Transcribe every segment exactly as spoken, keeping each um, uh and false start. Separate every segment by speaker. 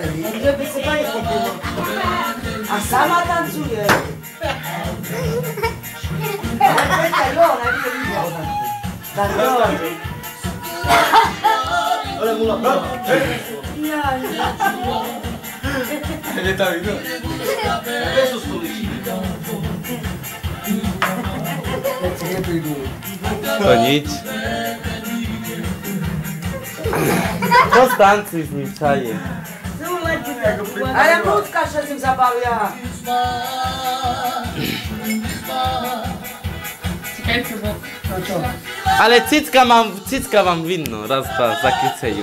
Speaker 1: Żeby sypanie popłyło. A sama tancuje.
Speaker 2: Ale mula, brawo!
Speaker 1: Ja,
Speaker 2: Nie tam idę. Jezus policzy.
Speaker 3: To nic. Postańcy z nim czaje.
Speaker 1: ale Młódka się z tym zabawia.
Speaker 4: Czekajcie, bo...
Speaker 2: No co?
Speaker 3: Ale cycka mam, cycka mam winno. Raz, dwa, zakryceniu.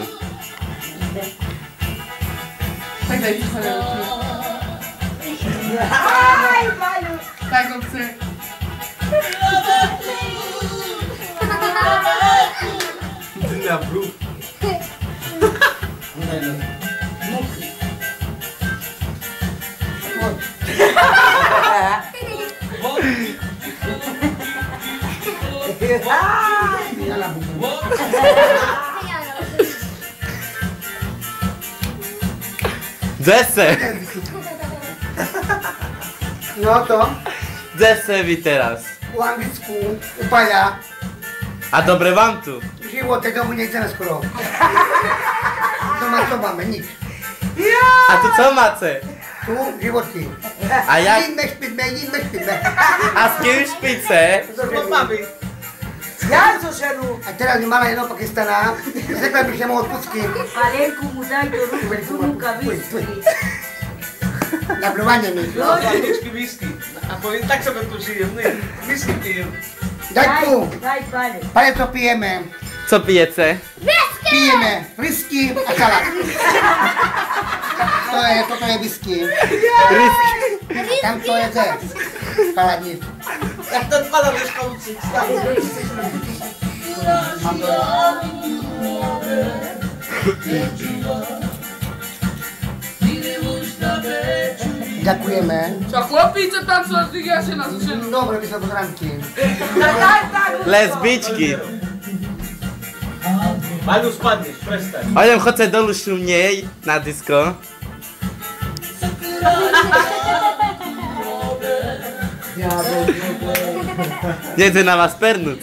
Speaker 4: Tak daj mi sobie ruki.
Speaker 1: Aj, Maju.
Speaker 4: Tak, on chce.
Speaker 2: Tyle brud.
Speaker 3: Dzese!
Speaker 2: No to
Speaker 3: Dzesewi teraz.
Speaker 2: po angielsku upala.
Speaker 3: A dobre wam tu.
Speaker 2: Żywotę domu nie chcemy skoro. To ma co mamy, nic.
Speaker 3: A tu co macie?
Speaker 2: Tu żywoty.
Speaker 3: A jak?
Speaker 2: Inne śpimy, inne śpimy.
Speaker 3: A z kim szpice?
Speaker 2: To mamy.
Speaker 1: Ja co szedł?
Speaker 2: A teraz nie ma jedno Pakistana. Zwykle się mu odpustki.
Speaker 1: Palenku mu daj do ruchu, tu rękawiczki.
Speaker 2: Na pluwanie mi.
Speaker 5: Zapalniczki whisky. A powiem tak sobie tu żyję, no i whisky piję.
Speaker 2: Daj tu.
Speaker 1: Daj palec.
Speaker 2: Panie co pijemy?
Speaker 3: Co pijecie?
Speaker 2: Pijemy whisky, a salat. To jest, to, to jest whisky.
Speaker 3: Ryski.
Speaker 2: Tam to jest saladnik.
Speaker 5: Jak ten pana mieszkał uczyć, stary.
Speaker 2: Dziękujemy.
Speaker 4: Co, chłopi, co tam są, ja się na zrzędu.
Speaker 2: Dobre, wysoko ranki.
Speaker 1: Tak, tak, tak.
Speaker 3: Lesbiczki.
Speaker 5: Manu spadniesz, przestań.
Speaker 3: Chodź, chodzę do mniej na disco. Nie chcę na was pernuć.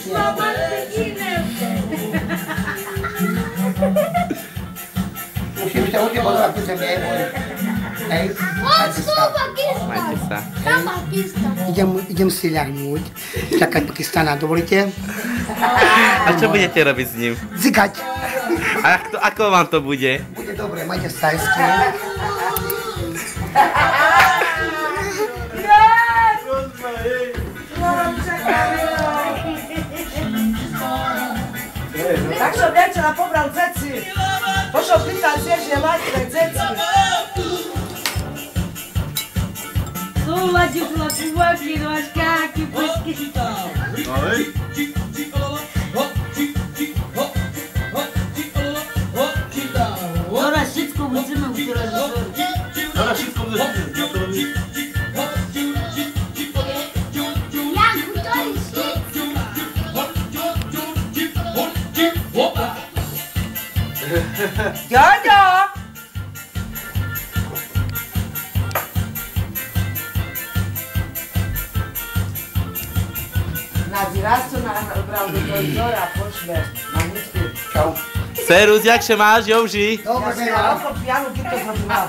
Speaker 2: Musimy się uczyć, bo zaraz tu mnie. Ej,
Speaker 3: Majcie sa.
Speaker 2: idziemy, idziemy styliarnąć. Czekać Pakistana, dovolíte?
Speaker 3: A co będziecie robić z nim?
Speaker 2: Zykać.
Speaker 3: A jak to, ako wam to będzie?
Speaker 2: Bude dobre, majte stajskie.
Speaker 1: Tak się wiecie na pobrał cecy. Proszę pytać, zjeść nie macie cecy.
Speaker 6: Tu ładziu, tu ładziu, ładziu, łaźkaki, błyski. Dobra, wszystko musimy udzielać.
Speaker 5: Dobra, wszystko będę
Speaker 6: Janku, to jest
Speaker 1: Dziadzio! Na dzirastu na brał do telewizora, poszle. Maniczki.
Speaker 2: Ciao.
Speaker 3: Serus, jak się masz, Jołży?
Speaker 1: Ja
Speaker 2: Dobre,
Speaker 1: się
Speaker 2: bywa.
Speaker 1: oko pijanu, kiedy to zrobiła.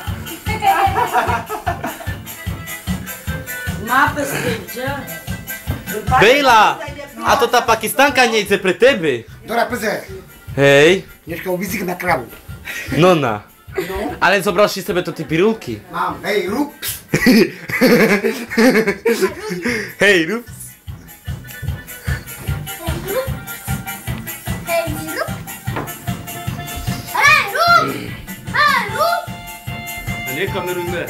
Speaker 6: Mapę zdjęcia.
Speaker 3: Bejla! A to ta Pakistanka nie chce pre tebe.
Speaker 2: Dora, pyze.
Speaker 3: Hej,
Speaker 2: Mieszkał wizyk na krawu.
Speaker 3: nona. Ale zobraźcie sobie to te pirulki.
Speaker 2: Mam, hej, rób.
Speaker 3: Hej, rups.
Speaker 6: Hej, rób! Hej, rób! Hej, rób!
Speaker 5: A nie kamerujmy.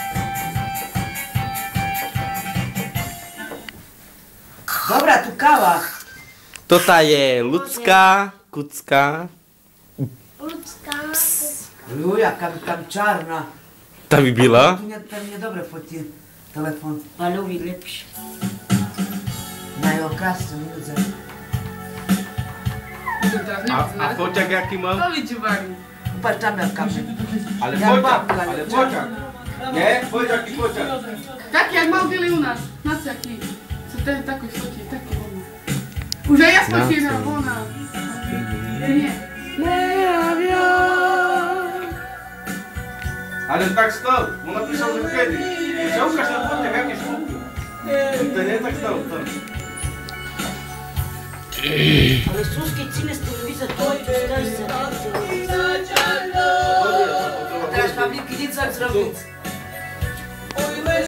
Speaker 1: Dobra, tu kawa.
Speaker 3: To ta je ludzka, kucka.
Speaker 6: Ludzka.
Speaker 1: Ju, jaka tam czarna.
Speaker 3: Ta by bila.
Speaker 1: Tu nie, tam niedobre foci telefon.
Speaker 6: Palowi lepszy.
Speaker 1: Na jej okazce, widzę.
Speaker 4: Teraz nie
Speaker 5: A,
Speaker 4: widzę,
Speaker 5: a
Speaker 4: ale...
Speaker 5: fociak jaki mam?
Speaker 4: To widzi wami.
Speaker 1: parczamiatkami.
Speaker 5: Ale
Speaker 1: Ja
Speaker 5: pociak,
Speaker 1: babka,
Speaker 5: ale
Speaker 1: nie?
Speaker 5: pociak. Nie? Pociak i pociak.
Speaker 4: Tak jak mam wiele u nas. Znaczy jaki? Co te tako schodzi, takie ona. Уже я спокійна, вона. Ні.
Speaker 5: Ale tak stał, on napisał, że kiedyś. Wziął każdy pociak, jakieś sztuki. To nie tak stał, to.
Speaker 6: Ale Suski cine z telewizor, to i tutaj se.
Speaker 1: A teraz fabriki nic jak zrobić.